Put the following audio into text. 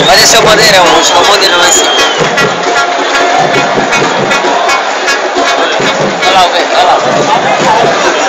Adesso potere uno scomodo non è allora, ok, allora.